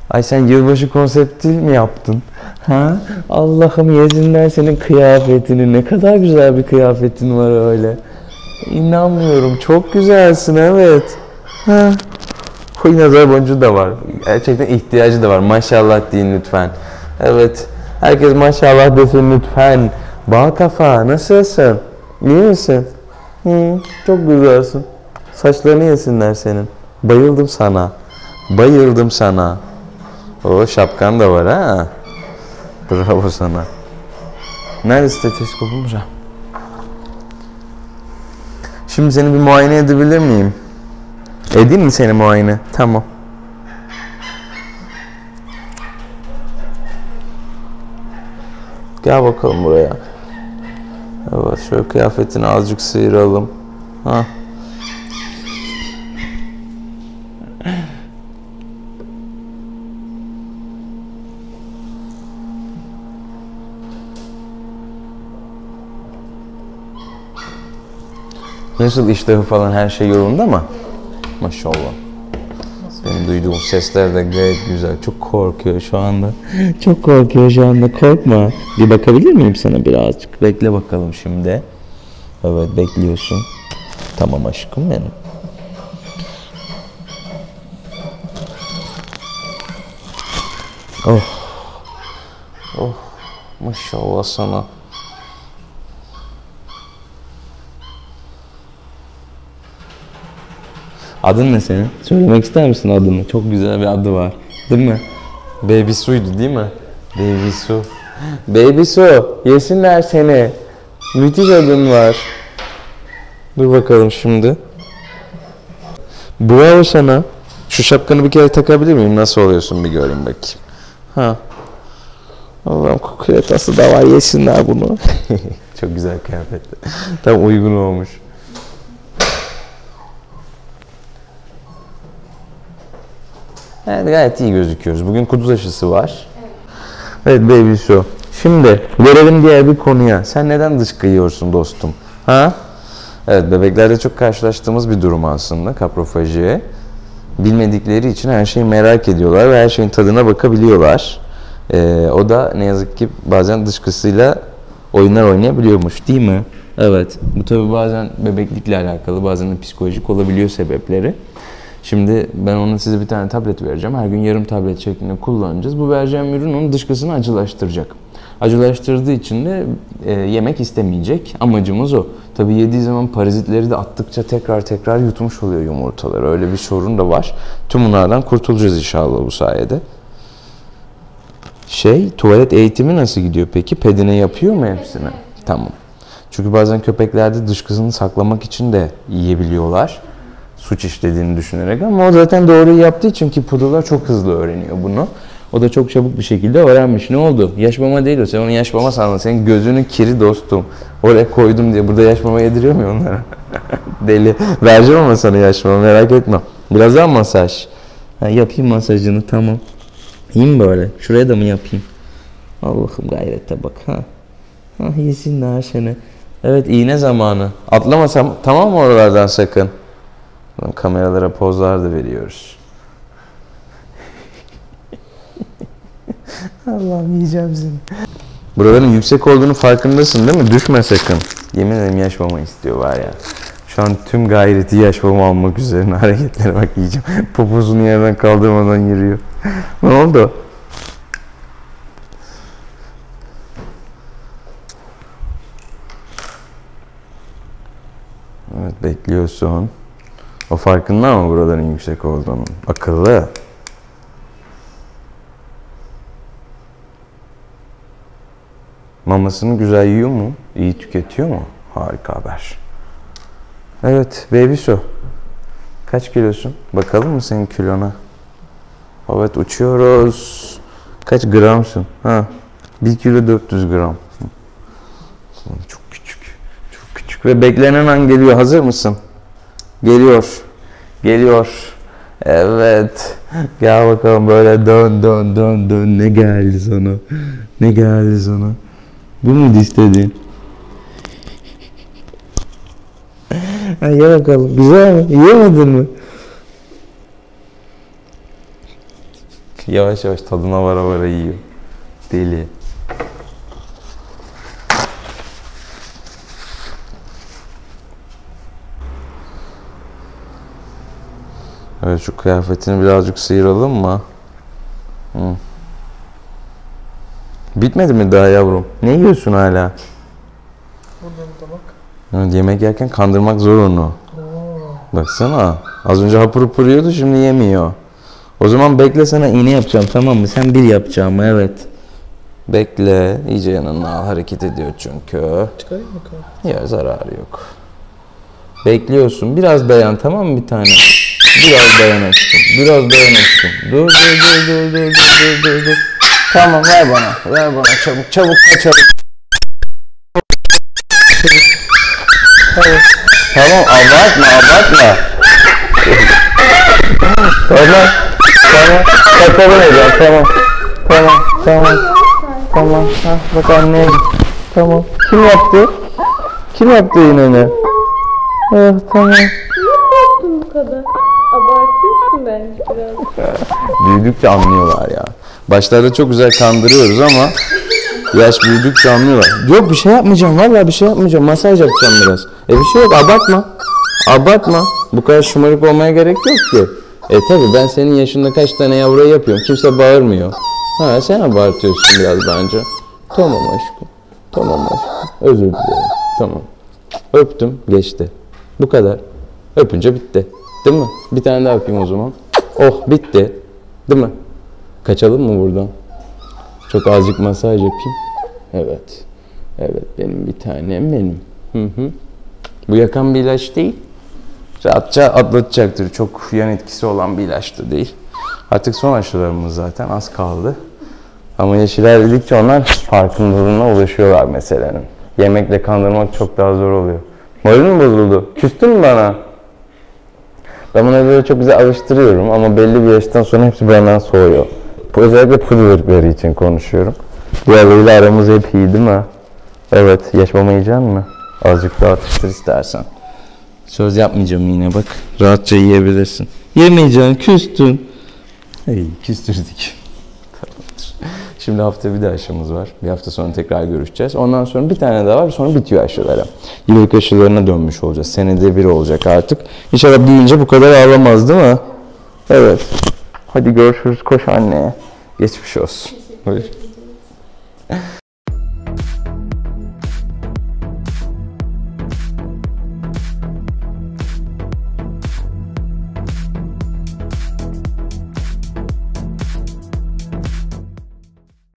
Ay sen yılbaşı konsepti mi yaptın? Ha? Allah'ım yesinler senin kıyafetini. Ne kadar güzel bir kıyafetin var öyle. İnanmıyorum. Çok güzelsin, evet. Ha. Huy, nazar boncuğu da var. Gerçekten ihtiyacı da var. Maşallah deyin lütfen. Evet. Herkes maşallah desin lütfen. Bal kafa, nasılsın? İyi misin? Çok güzelsin. Saçlarını yesinler senin. Bayıldım sana. Bayıldım sana. O şapkan da var ha. Bravo sana. Nerede steteskopum? Şimdi seni bir muayene edebilir miyim? Edeyim mi seni muayene? Tamam. Gel bakalım buraya. Evet, şöyle kıyafetini azıcık sıyıralım. Ha. Nasıl, iştahı falan her şey yolunda mı? Maşallah. Benim duyduğum sesler de gayet güzel. Çok korkuyor şu anda. Çok korkuyor şu anda. Korkma. Bir bakabilir miyim sana birazcık? Bekle bakalım şimdi. Evet, bekliyorsun. Tamam aşkım benim. Oh. Oh. Maşallah sana. Adın ne senin? Söylemek ister misin adını? Çok güzel bir adı var. Değil mi? Baby Su'ydu değil mi? Baby Su. Baby Su, yesinler seni. Müthiş adın var. Dur bakalım şimdi. Bravo sana. Şu şapkanı bir kere takabilir miyim? Nasıl oluyorsun bir göreyim bakayım. Ha. Allah'ım, kukuletası da var, yesinler bunu. Çok güzel kıyafet. Tam uygun olmuş. Evet, gayet iyi gözüküyoruz. Bugün kuduz aşısı var. Evet baby su. Şimdi gelelim diğer bir konuya. Sen neden dışkı yiyorsun dostum? Ha? Evet, bebeklerde çok karşılaştığımız bir durum aslında kaprofaji. Bilmedikleri için her şeyi merak ediyorlar ve her şeyin tadına bakabiliyorlar. O da ne yazık ki bazen dışkısıyla oyunlar oynayabiliyormuş, değil mi? Evet. Bu tabii bazen bebeklikle alakalı, bazen de psikolojik olabiliyor sebepleri. Şimdi ben ona size bir tane tablet vereceğim. Her gün yarım tablet şeklinde kullanacağız. Bu vereceğim ürün onun dışkısını acılaştıracak. Acılaştırdığı için de yemek istemeyecek. Amacımız o. Tabii yediği zaman parazitleri de attıkça tekrar yutmuş oluyor yumurtaları. Öyle bir sorun da var. Tüm bunlardan kurtulacağız inşallah bu sayede. Tuvalet eğitimi nasıl gidiyor peki? Pedine yapıyor mu hepsini? Evet. Tamam. Çünkü bazen köpeklerde dışkısını saklamak için de yiyebiliyorlar. Suç işlediğini düşünerek, ama o zaten doğruyu yaptığı için, ki pudralar çok hızlı öğreniyor bunu. O da çok çabuk bir şekilde öğrenmiş. Ne oldu? Yaş mama değil o. Sen onu yaş mama sandın. Senin gözünün kiri dostum. Oraya koydum diye burada yaş mama yediriyor mu onlara? Deli. Vereceğim ama sana yaş mama, merak etme. Biraz daha masaj. Yapayım masajını, tamam. İyi mi böyle? Şuraya da mı yapayım? Allah'ım, gayrete bak ha. Yesinler seni. Evet, iğne zamanı. Atlamasam tamam mı oralardan sakın? Kameralara pozlar da veriyoruz. Allah'ım, yiyeceğim seni. Buraların yüksek olduğunu farkındasın değil mi? Düşme sakın. Yemin ederim yaş mama istiyor var ya. Şu an tüm gayreti yaş mama almak üzerine. Hareketlere bak, yiyeceğim. Poposunu yerden kaldırmadan yürüyor. Ne oldu? Evet, bekliyorsun. O farkında mı buraların yüksek olduğunu? Akıllı. Mamasını güzel yiyor mu? İyi tüketiyor mu? Harika haber. Evet, baby su. Kaç kilosun? Bakalım mı senin kilona? Evet, uçuyoruz. Kaç gramsın? 1 kilo 400 gram. Çok küçük. Çok küçük. Ve beklenen an geliyor. Hazır mısın? Geliyor. Evet. Gel bakalım, böyle dön. Ne geldi sana? Bu muydu istediğin? Ye bakalım. Güzel mi? Yiyemedin mi? Yavaş yavaş tadına vara vara yiyor. Deli. Evet, şu kıyafetini birazcık sıyıralım mı? Hı. Bitmedi mi daha yavrum? Ne yiyorsun hala? Buradan da bak. Evet, yemek yerken kandırmak zor onu. Baksana. Az önce hapur hapur yiyordu, şimdi yemiyor. O zaman bekle, sana iğne yapacağım, tamam mı? Sen bir yapacağım, evet. Bekle. İyice yanına al. Hareket ediyor çünkü. Çıkarayım mı kan? Ya zararı yok. Bekliyorsun. Biraz dayan, tamam mı bir tane? Biraz dayan aşkım. Biraz dayan aşkım. Dur. Tamam, ver bana. Ver bana çabuk. Çabuk kaçalım. Tamam, abartma. Tamam. Kaçalım Ecem, tamam. Ha, bak anneye git. Tamam. Kim yaptı iğneni? Tamam. Niye korktun bu kadar? Abartıyorsun bence biraz. Büyüdükçe anlıyorlar ya. Başlarda çok güzel kandırıyoruz ama yaş büyüdükçe anlıyorlar. Yok, bir şey yapmayacağım, vallahi bir şey yapmayacağım. Masaj yapacağım biraz. Bir şey yok, abartma. Bu kadar şımarık olmaya gerek yok ki. Tabi ben senin yaşında kaç tane yavruya yapıyorum. Kimse bağırmıyor. Ha, sen abartıyorsun biraz bence. Tamam aşkım. Özür dilerim. Tamam. Öptüm, geçti. Bu kadar. Öpünce bitti. Değil mi? Bir tane daha öpeyim o zaman. Oh, bitti. Değil mi? Kaçalım mı buradan? Çok azıcık masaj yapayım. Evet. Benim bir tanem benim. Bu yakan bir ilaç değil. Rahatça atlatacaktır. Çok yan etkisi olan bir ilaç da değil. Artık son aşılarımız zaten, az kaldı. Ama yaş ilerledikçe onlar farkındalığına ulaşıyorlar meselenin. Yemekle kandırmak çok daha zor oluyor. Moralin mi bozuldu? Küstün mü bana? Ben bunları böyle çok güzel alıştırıyorum ama belli bir yaştan sonra hepsi benden soğuyor. Özellikle pudurları için konuşuyorum. Diğerleriyle aramız hep iyi değil mi? Evet, yaşmama yiyecek misin? Azıcık daha atıştır istersen. Söz yapmayacağım yine, bak. Rahatça yiyebilirsin. Yemeyeceksin, küstün. Hey, küstürdük. Tamamdır. Şimdi hafta bir de aşımız var. Bir hafta sonra tekrar görüşeceğiz. Ondan sonra bir tane daha var, sonra bitiyor aşılara. İlk aşılarına dönmüş olacağız. Senede bir olacak artık. İnşallah büyüyünce bu kadar ağlamaz değil mi? Evet. Hadi görüşürüz, koş anneye. Geçmiş olsun. Buyur.